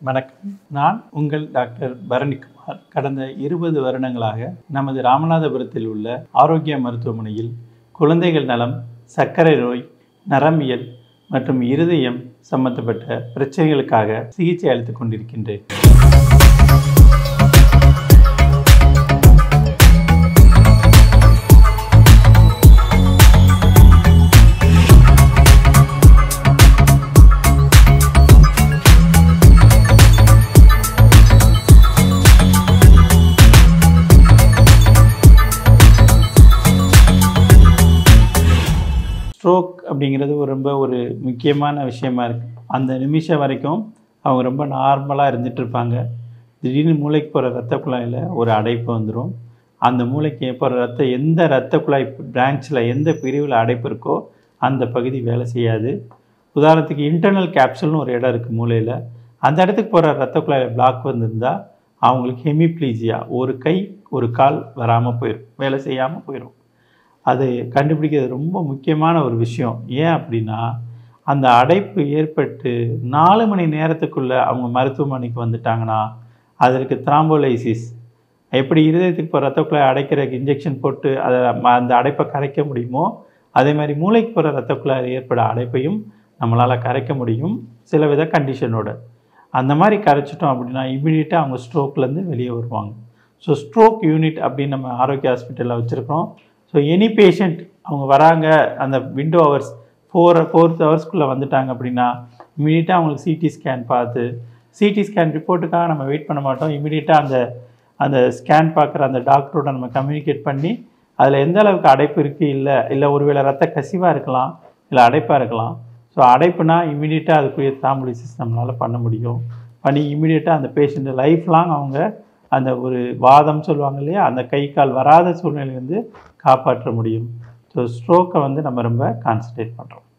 வணக்கம். நான் உங்கள் டாக்டர் பரணிக்குமார். கடந்த 20 வருடங்களாக நமது ராமநாதபுரத்தில் உள்ள ஆரோக்கிய மருத்துவமனையில் குழந்தைகள் நலம், சர்க்கரை நோய், நரம்பியல் மற்றும் இருதயம் சம்பந்தப்பட்ட பிரச்சனைகளுக்காக சிகிச்சை அளித்துக் கொண்டிருக்கின்றேன். ஸ்ட்ரோக் அப்படிங்கிறது ரொம்ப ஒரு முக்கியமான விஷயமா இருக்குது. அந்த நிமிஷம் வரைக்கும் அவங்க ரொம்ப நார்மலாக இருந்துகிட்டு இருப்பாங்க. திடீர்னு மூளைக்கு போகிற இரத்த குழாயில் ஒரு அடைப்பு வந்துடும். அந்த மூளைக்கு போகிற எந்த இரத்த குழாய் பிரான்ச்சில் எந்த பிரிவில் அடைப்பு இருக்கோ அந்த பகுதி வேலை செய்யாது. உதாரணத்துக்கு இன்டர்னல் கேப்சூல்னு ஒரு இடம் இருக்குது மூளையில். அந்த இடத்துக்கு போகிற இரத்த குழாயில் பிளாக் வந்திருந்தால் அவங்களுக்கு ஹெமிப்ளீஜியா, ஒரு கை ஒரு கால் வராமல் போயிடும், வேலை செய்யாமல் போயிடும். அது கண்டுபிடிக்கிறது ரொம்ப முக்கியமான ஒரு விஷயம். ஏன் அப்படின்னா, அந்த அடைப்பு ஏற்பட்டு 4 மணி நேரத்துக்குள்ளே அவங்க மருத்துவமனைக்கு வந்துட்டாங்கன்னா அதற்கு த்ராம்போலைசிஸ், எப்படி இருதயத்துக்கு போகிற இரத்த குழாய் அடைக்கிறதுக்கு இன்ஜெக்ஷன் போட்டு அந்த அடைப்பை கரைக்க முடியுமோ அதே மாதிரி மூளைக்கு போகிற இரத்த குழாயில் ஏற்பட அடைப்பையும் நம்மளால் கரைக்க முடியும், சில வித கண்டிஷனோட. அந்த மாதிரி கரைச்சிட்டோம் அப்படின்னா இமீடியட்டாக அவங்க ஸ்ட்ரோக்லேருந்து வெளியே வருவாங்க. ஸோ ஸ்ட்ரோக் யூனிட் அப்படின்னு நம்ம ஆரோக்கிய ஹாஸ்பிட்டலில் வச்சுருக்கோம். ஸோ எனி பேஷண்ட் அவங்க வராங்க, அந்த விண்டோ ஹவர்ஸ் 4 ஹவர்ஸ்க்குள்ளே வந்துட்டாங்க அப்படின்னா இமீடியட்டாக அவங்களுக்கு சிடி ஸ்கேன் பார்த்து, சிடி ஸ்கேன் ரிப்போர்ட்டுக்காக நம்ம வெயிட் பண்ண மாட்டோம். இமீடியட்டாக அந்த ஸ்கேன் பார்க்குற அந்த டாக்டரோட நம்ம கம்யூனிகேட் பண்ணி அதில் எந்த அளவுக்கு அடைப்பு இருக்குது, இல்லை ஒருவேளை ரத்த கசிவாக இருக்கலாம், இல்லை அடைப்பாக இருக்கலாம். ஸோ அடைப்புனா இமீடியட்டாக அதுக்குரிய த்ராம்போலிசிஸ் நம்மளால் பண்ண முடியும். பண்ணி இமீடியட்டாக அந்த பேஷண்ட்டு லைஃப் லாங் அவங்க அந்த ஒரு வாதம் சொல்லுவாங்க இல்லையா, அந்த கை கால் வராத சூழ்நிலை காப்பாற்ற முடியும். ஸோ ஸ்ட்ரோக்கை நம்ம ரொம்ப கான்சன்ட்ரேட் பண்ணுறோம்.